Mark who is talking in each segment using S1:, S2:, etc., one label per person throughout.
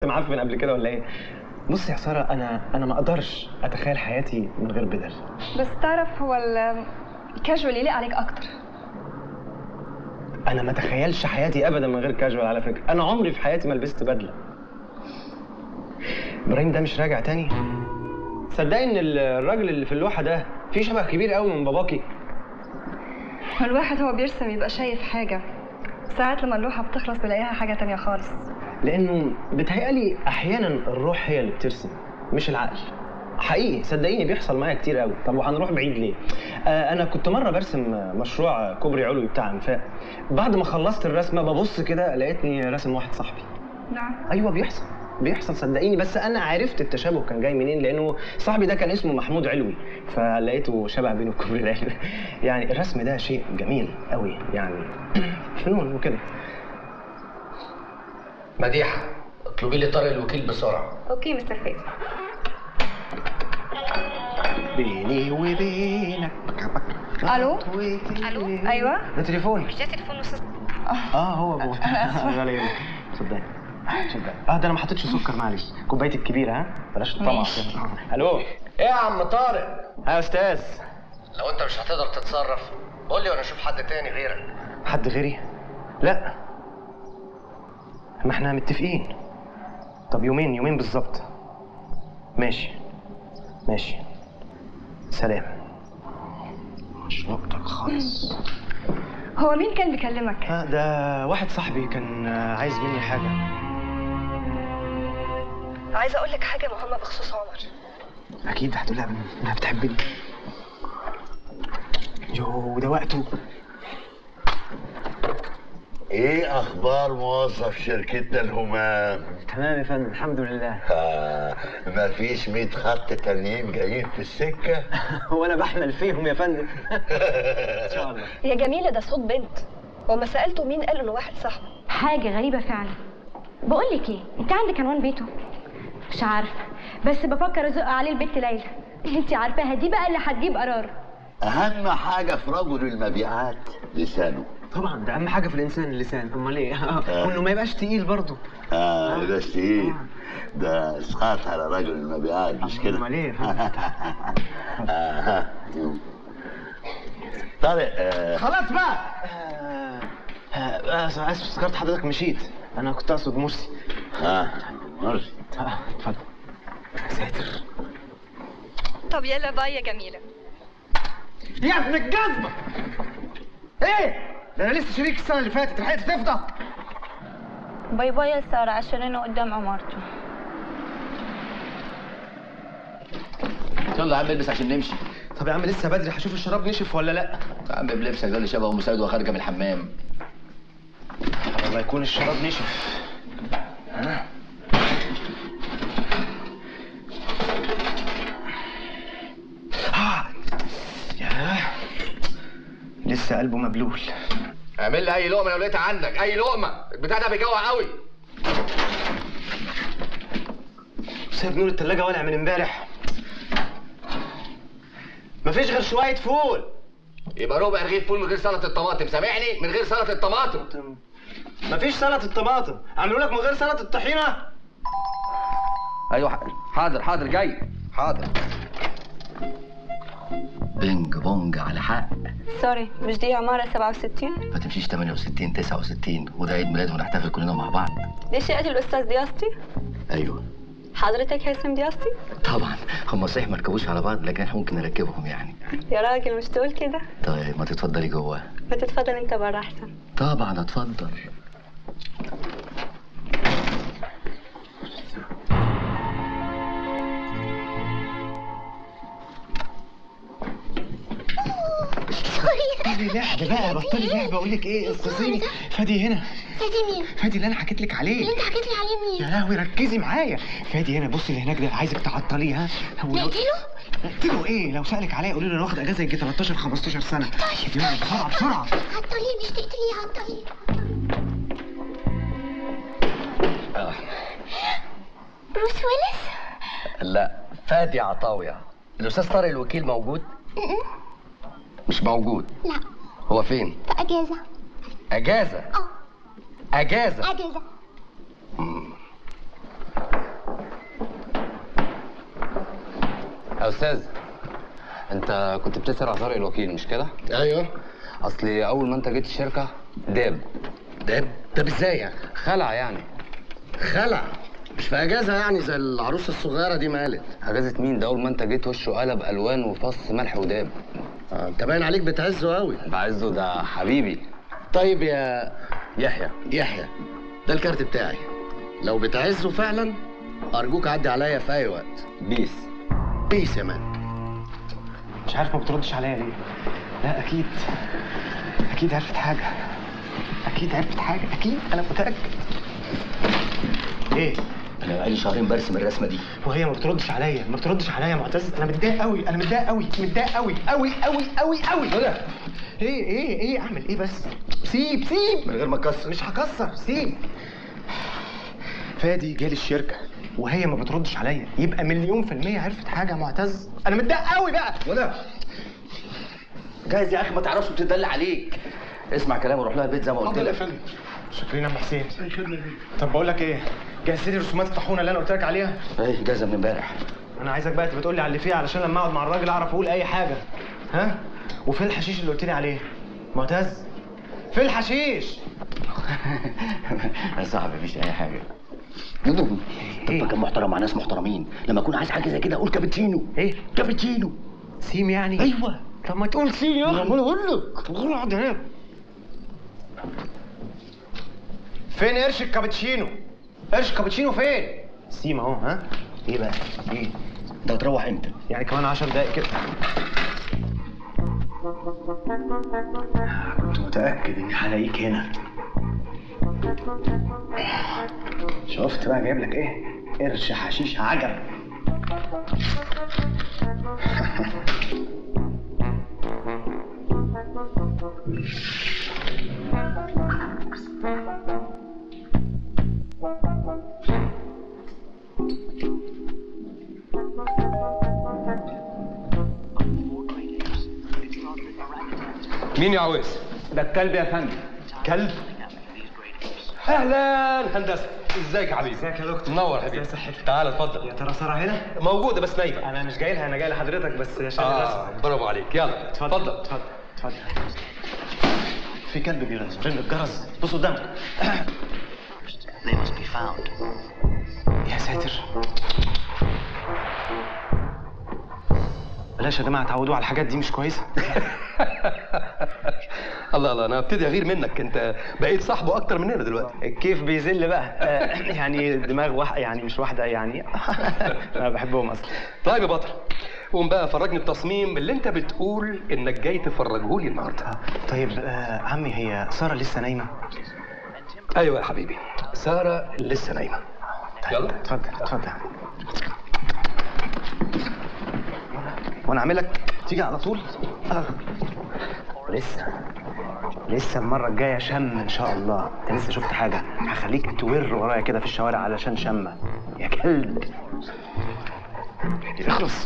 S1: معفن قبل كده ولا ايه؟ بص يا ساره، انا ما اقدرش اتخيل حياتي من غير بدل.
S2: بس تعرف هو الكاجوال يليق عليك اكتر.
S1: انا ما اتخيلش حياتي ابدا من غير كاجوال على فكره، انا عمري في حياتي ما لبست بدله. ابراهيم ده مش راجع تاني؟ صدقني ان الراجل اللي في اللوحه ده فيه شبه كبير قوي من باباكي.
S2: الواحد هو بيرسم يبقى شايف حاجه، ساعات لما اللوحه بتخلص بلاقيها حاجه تانية خالص.
S1: لانه بتهيألي احيانا الروح هي اللي بترسم مش العقل. حقيقي صدقيني بيحصل معايا كتير قوي. طب وهنروح بعيد ليه؟ انا كنت مره برسم مشروع كوبري علوي بتاع انفاق. بعد ما خلصت الرسمه ببص كده لقيتني راسم واحد صاحبي.
S2: نعم.
S1: ايوه بيحصل صدقيني. بس انا عرفت التشابه كان جاي منين، لانه صاحبي ده كان اسمه محمود علوي، فلقيته شبه بينه وكوبري العلوي. يعني الرسم ده شيء جميل قوي، يعني فنون وكده.
S3: مديحه اطلبي لي طارق الوكيل بسرعه.
S2: اوكي مستر فايز.
S1: بيني وبينك.
S2: الو. ايوه
S1: ده تليفون.
S2: مش ده تليفون استاذ؟
S1: هو ابوه. يلا يلا صدقني. ده انا ما حطيتش سكر، معلش. كوبايتي الكبيره، ها بلاش الطمع كده. الو.
S3: ايه يا عم طارق؟
S1: يا استاذ،
S3: لو انت مش هتقدر تتصرف قول لي وانا اشوف حد تاني غيرك.
S1: حد غيري؟ لا، ما احنا متفقين. طب يومين بالظبط. ماشي سلام. مش وقتك خالص.
S2: هو مين كان بيكلمك؟
S1: ده واحد صاحبي كان عايز مني حاجه.
S2: عايزه اقول لك حاجه مهمه بخصوص عمر.
S1: اكيد هتقولها انها بتحبني. ده وقته.
S4: ايه اخبار موظف شركتنا الهمام؟
S1: تمام يا فندم الحمد لله.
S4: مفيش 100 خط تانيين جايين في السكه؟
S1: هو انا بحمل فيهم يا فندم. ان شاء الله.
S2: يا جميله ده صوت بنت، وما سالته مين قال انه واحد صاحبه.
S5: حاجه غريبه فعلا. بقول لك ايه، انت عندك عنوان بيته؟ مش عارفه، بس بفكر ازق عليه البت ليلى. انت عارفاها دي بقى اللي هتجيب قرار.
S4: اهم حاجه في رجل المبيعات لسانه.
S1: طبعا ده اهم حاجه في الانسان اللسان. امال ايه؟ وانه ما يبقاش تقيل برضه.
S4: يبقاش تقيل. ده اسقاط على رجل المبيعات مش كده؟
S1: امال ايه؟
S4: طارق
S1: خلاص بقى. اسف افتكرت حضرتك مشيت. انا كنت اقصد مرسي.
S4: مرسي.
S1: اتفضل. ساتر.
S2: طب يلا باي يا جميله.
S1: يا ابن الجزمه. ايه؟ ده انا لسه شريك السنه اللي فاتت، لحقت تفضى.
S5: باي باي يا ساره، عشان انا قدام عمارته.
S3: يلا يا عم البس عشان نمشي.
S1: طب يا عم لسه بدري، هشوف الشراب نشف ولا لا.
S3: يا عم بلبسك ده اللي شبه ام سيد وخارجه من الحمام.
S1: الله يكون الشراب نشف. ياه لسه قلبه مبلول.
S3: اعمل لي اي لقمه لو لقيتها عندك، اي لقمه. البتاع ده بيجوع قوي.
S1: سايب نور التلاجة ولع من امبارح. مفيش غير شويه فول.
S3: يبقى ربع رغيف فول من غير سلطه الطماطم، سامعني؟ من غير سلطه الطماطم.
S1: مفيش سلطه الطماطم، عملوا لك من غير سلطه الطحينه.
S3: ايوه حاضر جاي حاضر. بينج بونج على حق.
S5: سوري، مش دي عماره 67؟
S3: ما تمشيش 68 69، وده عيد ميلاد ونحتفل كلنا مع بعض.
S5: دي شقه الاستاذ دياستي؟
S3: ايوه.
S5: حضرتك هيثم دياستي؟
S3: طبعا، هم صحيح ما ركبوش على بعض لكن احنا ممكن نركبهم يعني.
S5: يا راجل مش تقول كده.
S3: طيب ما تتفضلي جوه.
S5: ما تتفضل انت بره احسن.
S3: طبعا اتفضل.
S1: بطلي لعب بقى، بطلي لعب. اقول لك ايه، انقذيني. فادي هنا.
S6: فادي مين؟
S1: فادي اللي انا حكيت لك عليه.
S6: اللي انت حكيت لي عليه مين؟
S1: يا لهوي ركزي معايا. فادي هنا، بصي اللي هناك ده عايزك تعطليه. ها
S6: نقتله؟
S1: نقتله ايه؟ لو سالك عليا قولي له انا واخد اجازه يجي 13 15 سنه.
S6: طيب
S1: يلا بسرعه.
S6: عطليه مش تقتليه، عطليه. بروس ويلس؟
S3: لا، فادي عطاوية. الاستاذ طارق الوكيل موجود؟ مش موجود.
S6: لا.
S3: هو فين؟
S6: في اجازه.
S3: اجازه؟ اجازه.
S7: يا استاذ، انت كنت بتسأل على طارق الوكيل مش كده؟
S3: ايوه.
S7: اصل اول ما انت جيت الشركه داب.
S3: داب ازاي يعني؟
S7: خلع يعني.
S3: خلع؟ مش في اجازه يعني زي العروسه الصغيره دي ما قالت.
S7: اجازه مين؟ ده اول ما انت جيت وشه قلب الوان وفص ملح وداب.
S3: انت باين عليك بتعزه قوي.
S7: بعزه، ده حبيبي.
S3: طيب يا
S7: يحيى،
S3: ده الكارت بتاعي، لو بتعزه فعلا ارجوك عدي عليا في اي وقت. بيس يا مان.
S1: مش عارف ما بتردش عليا ليه؟ لا اكيد عرفت حاجه. اكيد انا متاكد. ايه؟
S8: انا بقالي شهرين برسم الرسمه دي
S1: وهي ما بتردش عليا يا معتز. انا متضايق قوي. ايه اعمل ايه بس؟ سيب
S8: من غير ما تكسر.
S1: مش هكسر، سيب. فادي جالي الشركه وهي ما بتردش عليا، يبقى 1,000,000% عرفت حاجه يا معتز. انا متضايق قوي بقى.
S8: ولا جايز يا اخي ما تعرفش بتدل عليك. اسمع كلامي وروح لها البيت زي ما قلت لك.
S1: شكرا يا ام حسين. طب بقول لك ايه، جهزت لي رسومات الطاحونه اللي انا قلت لك عليها؟
S8: ايه جاهزه من امبارح.
S1: انا عايزك بقى تبقى تقول لي على اللي فيها علشان لما اقعد مع الراجل اعرف اقول اي حاجه. ها؟ وفين الحشيش اللي قلت لي عليه؟ معتز، فين الحشيش؟
S8: يا صاحبي مفيش اي حاجه. طب كان محترم مع ناس محترمين، لما اكون عايز حاجه زي كده اقول كابتشينو.
S1: ايه؟
S8: كابتشينو.
S1: سيم يعني؟
S8: ايوه.
S1: طب ما تقول سيم يا اخي.
S8: انا اقول لك.
S1: طب قول اقعد هناك. فين قرش الكابتشينو؟ قرش الكابتشينو فين؟ سيم اهو. ها؟ ايه بقى؟ ايه؟
S8: انت هتروح امتى؟
S1: يعني كمان 10 دقايق كده.
S8: كنت متاكد اني هلاقيك هنا.
S1: شفت بقى جايب لك ايه؟ قرش حشيش عجب.
S9: مين يا عويس؟
S1: ده الكلب يا فندم.
S9: كلب؟ اهلا هندسه، ازيك يا حبيبي؟
S1: ازيك يا دكتور؟
S9: منور يا حبيبي.
S1: ازي صحتك؟
S9: تعال اتفضل.
S1: يا ترى ساره هنا؟
S9: موجوده بس نايمه.
S1: انا مش جاي لها، انا جاي لحضرتك بس عشان
S9: برافو عليك. يلا اتفضل.
S1: في كلب بيرن الجرس، بص قدامك. يا ساتر. بلاش يا جماعه تعودوا على الحاجات دي، مش كويسه.
S9: الله انا ابتدي اغير منك، انت بقيت صاحبه اكتر مننا دلوقتي.
S1: الكيف بيذل بقى. يعني دماغ يعني مش واحده يعني. انا بحبهم اصلا.
S9: طيب يا بطل، قوم بقى فرجني التصميم اللي انت بتقول انك جاي تفرجه لي النهارده.
S1: طيب عمي، هي ساره لسه نايمه؟
S9: ايوه يا حبيبي، ساره لسه نايمه. يلا
S1: اتفضل. وانا اعملك تيجي على طول. لسه المره الجايه شم ان شاء الله. انت لسه شفت حاجه؟ هخليك تور ورايا كده في الشوارع علشان شمه يا كلب. اخلص.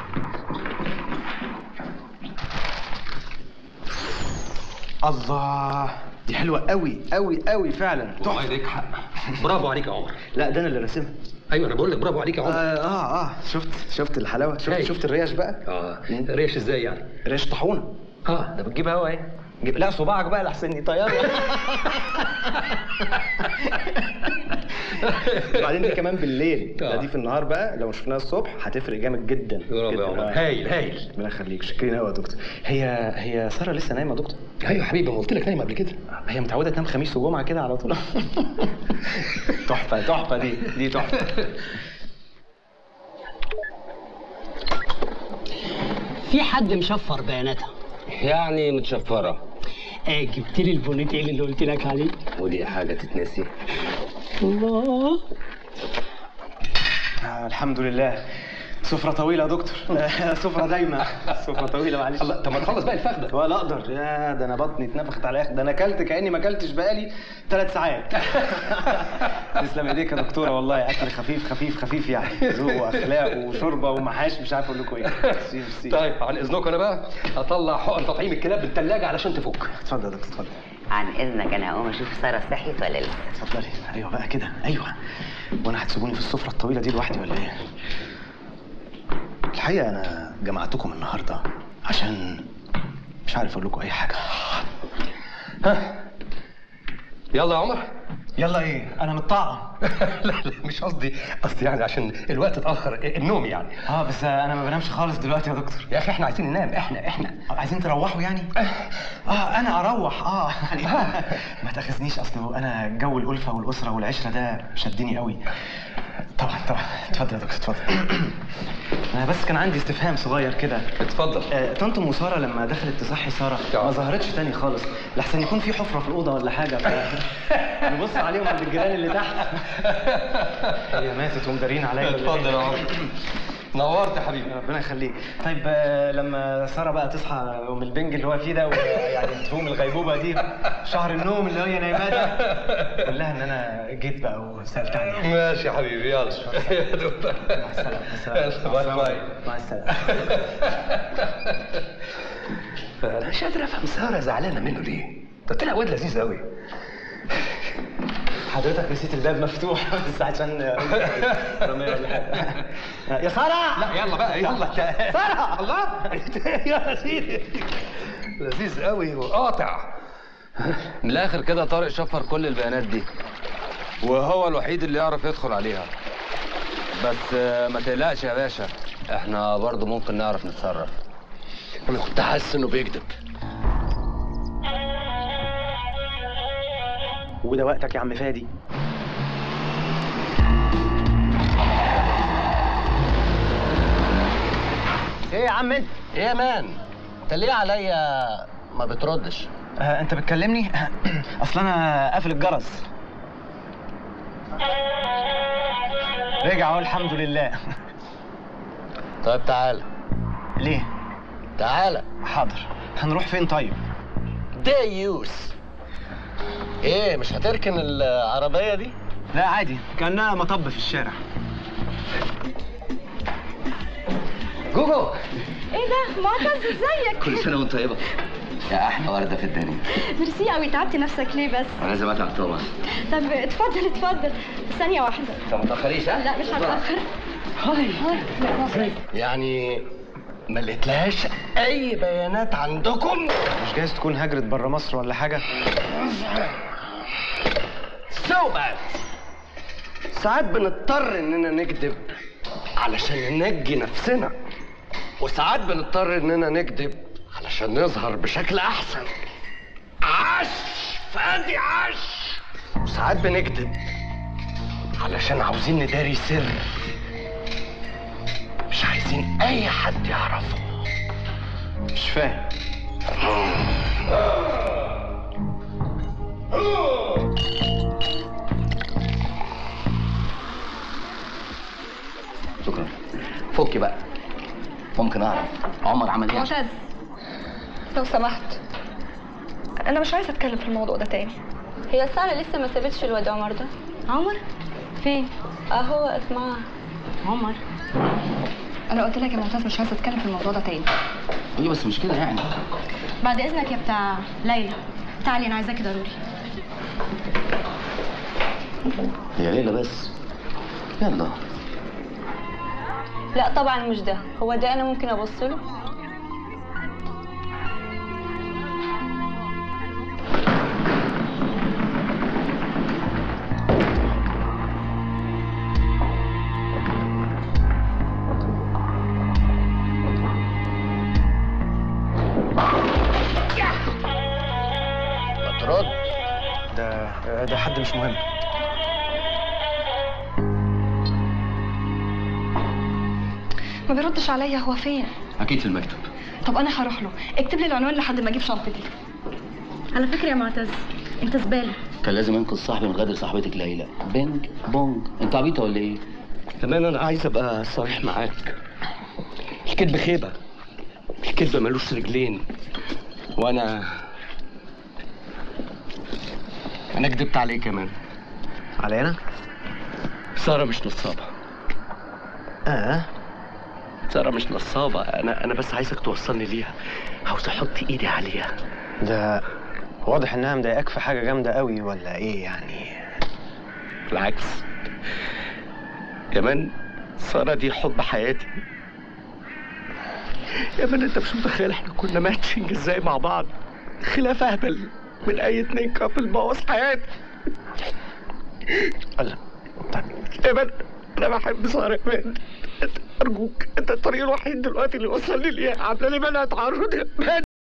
S1: الله، دي حلوه قوي فعلا.
S9: والله ليك حق. برافو عليك يا عمر.
S1: لا ده انا اللي راسمها.
S9: ايوه انا بقول لك برافو عليك يا عمر.
S1: شفت الحلاوه. شفت الريش بقى.
S9: ريش ازاي يعني؟
S1: ريش طاحونه. ده بتجيب هوا ايه؟ لا صباعك بقى لحسن يطير. وبعدين دي كمان بالليل. لا دي في النهار بقى، لو شفناها الصبح هتفرق جامد جدا.
S9: برافو يا عمر. هايل.
S1: ربنا يخليك. شكرا قوي يا دكتور. هي ساره لسه نايمه يا دكتور؟
S9: ايوه يا حبيبي، ما قلت لك نايمه قبل كده.
S1: هي متعوده تنام خميس وجمعه كده على طول. تحفه دي تحفه.
S10: في حد مشفر بياناتها.
S7: يعني متشفره.
S10: جبت لي البونيتيل اللي قلت لك عليه.
S7: ودي حاجه تتنسي؟
S10: الله.
S1: الحمد لله. سفرة طويلة يا دكتور. سفرة دايما. سفرة طويلة معلش.
S9: الله، طب ما نخلص بقى الفخده.
S1: ولا اقدر. يا ده انا بطني اتنفخت على الاخر. ده انا اكلت كاني ما اكلتش بقالي 3 ساعات. تسلم ايديك يا دكتوره، والله اكل خفيف يعني. ذوق واخلاق وشوربه ومحاش، مش عارف اقول لكم ايه.
S9: طيب عن اذنكم انا بقى اطلع حقن تطعيم الكلاب بالثلاجه علشان تفك.
S1: اتفضل يا دكتور اتفضل.
S11: عن اذنك انا هقوم اشوف ساره صحيت ولا لسه.
S1: اتفضلي. ايوه بقى كده، ايوه. وانا هتسيبوني في السفره الطويله دي لوحدي ولا ايه؟ الحقيقه انا جمعتكم النهارده عشان مش عارف اقول لكم اي حاجه.
S9: ها يلا يا عمر.
S1: يلا ايه؟ انا متطعم.
S9: لا مش قصدي يعني عشان الوقت اتاخر، النوم يعني.
S1: بس انا ما بنامش خالص دلوقتي يا دكتور.
S9: يا اخي احنا عايزين ننام، احنا
S1: عايزين تروحوا يعني؟ انا اروح يعني. ما تاخذنيش، اصله انا جو الالفه والاسره والعشره ده شدني قوي. طبعا اتفضل يا دكتور اتفضل. انا بس كان عندي استفهام صغير كده.
S9: اتفضل.
S1: طنط ام ساره لما دخلت تصحي ساره ما ظهرتش تاني خالص، لحسن يكون في حفره في الاوضه ولا حاجه، نبص عليهم عند الجيران اللي تحت. هي ماتت ومدارين عليا.
S9: اتفضل يا عمر. نورت يا حبيبي.
S1: ربنا يخليك. طيب لما ساره بقى تصحى من البنج اللي هو فيه ده ويعني تقوم الغيبوبه دي، شهر النوم اللي هي نايماه ده، قول لها ان انا جيت بقى وسالت عنها.
S9: ماشي يا حبيبي يلا. يا دكتور
S1: مع السلامه. باي. مع السلامه.
S9: انا مش قادر افهم ساره زعلانه منه ليه؟ ده طلع واد لذيذ قوي.
S1: حضرتك نسيت الباب مفتوح بس عشان رميه ولا حاجه. يا ساره.
S9: لا يلا بقى يلا.
S1: ساره.
S9: الله يا سيدي لذيذ قوي وقاطع.
S7: من الاخر كده طارق شفر كل البيانات دي وهو الوحيد اللي يعرف يدخل عليها. بس ما تقلقش يا باشا، احنا برضو ممكن نعرف نتصرف.
S3: انا كنت حاسس انه بيكذب.
S1: وده وقتك يا عم فادي. ايه يا عم انت؟
S3: ايه يا مان؟ انت ليه عليا ما بتردش؟
S1: انت بتكلمني؟ اصل انا قافل الجرس. رجع اهو الحمد لله.
S3: طيب تعالى.
S1: ليه؟
S3: تعالى.
S1: حاضر. هنروح فين طيب؟
S3: ديوس. ايه مش هتركن العربية دي؟
S1: لا عادي، كأنها مطب في الشارع.
S7: جوجو.
S2: ايه ده؟ معتز ازيك؟
S7: كل سنه وانت طيبه يا احلى ورده في الدنيا.
S2: ميرسي قوي. تعبتي نفسك ليه بس؟
S7: انا لازم اتعب طبعا.
S2: طب اتفضل ثانية واحدة.
S7: انت ما تاخريش ها؟
S2: لا مش هتأخر. هاي.
S3: يعني ما لقيتلهاش اي بيانات عندكم؟
S1: مش جايز تكون هجرت بره مصر ولا حاجه؟
S3: ساعات بنضطر اننا نكذب علشان ننجي نفسنا، وساعات بنضطر اننا نكذب علشان نظهر بشكل احسن. عاش فادي عاش. وساعات بنكذب علشان عاوزين نداري سر مش عايزين اي حد يعرفه.
S1: مش فاهم.
S8: شكرا. فكي بقى. ممكن اعرف عمر عمل ايه؟
S2: معتز لو سمحت، انا مش عايزه اتكلم في الموضوع ده تاني.
S12: هي سارة لسه ما سابتش الواد عمر ده.
S2: عمر فين؟
S12: اهو اسمعها.
S2: عمر انا قلت لك يا معتز مش عايزه اتكلم في الموضوع ده تاني.
S8: ايوه بس مش كده يعني.
S5: بعد اذنك يا بتاع ليلى، تعالي انا عايزاكي ضروري.
S8: هي ليلى بس. يلا.
S12: لا طبعا مش ده، هو ده انا ممكن ابص له؟
S3: ترد.
S1: ده حد مش مهم.
S2: ما بيردش عليا. هو فين؟
S8: اكيد في المكتب.
S2: طب انا هروح له. اكتب لي العنوان لحد ما اجيب شنطتي.
S5: على فكره يا معتز انت زباله.
S8: كان لازم انقذ صاحبي من غدر صاحبتك ليلى. بينج بونج. انت عبيطه ولا ايه؟
S3: كمان انا عايز ابقى صريح معاك. الكذب خيبه. الكذب ملوش رجلين. وانا كدبت عليه كمان.
S1: علينا؟
S3: ساره مش نصابه. ساره مش نصابه. انا بس عايزك توصلني ليها. عاوز احط ايدي عليها.
S1: ده واضح انها مضايقاك في حاجه جامده قوي ولا ايه يعني؟
S3: بالعكس كمان ساره دي حب حياتي.
S13: يا مان انت مش متخيل احنا كنا ماتشنج ازاي مع بعض. خلاف اهبل من اي اتنين كابل بوظ حياتي.
S1: الله
S13: يا مان انا بحب ساره يا مان. ارجوك انت الطريق الوحيد دلوقتي اللي وصلني ليه. عامله لي منع تعرض يا مان.